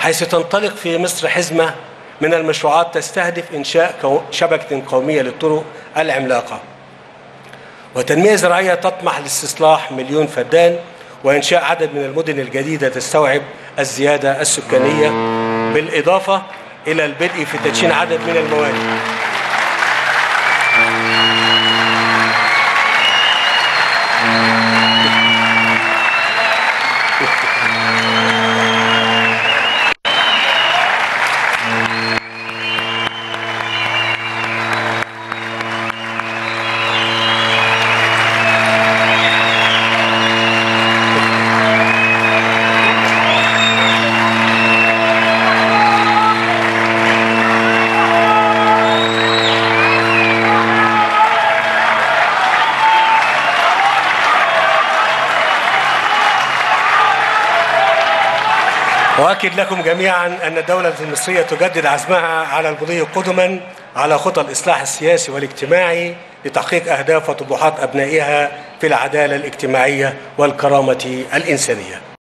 حيث تنطلق في مصر حزمة من المشروعات تستهدف إنشاء شبكة قومية للطرق العملاقة، وتنمية زراعية تطمح لاستصلاح 1,000,000 فدان، وإنشاء عدد من المدن الجديدة تستوعب الزيادة السكانية، بالإضافة إلى البدء في تدشين عدد من الموانئ. وأؤكد لكم جميعا أن الدولة المصرية تجدد عزمها على المضي قدما على خطى الإصلاح السياسي والاجتماعي لتحقيق أهداف وطموحات أبنائها في العدالة الاجتماعية والكرامة الإنسانية.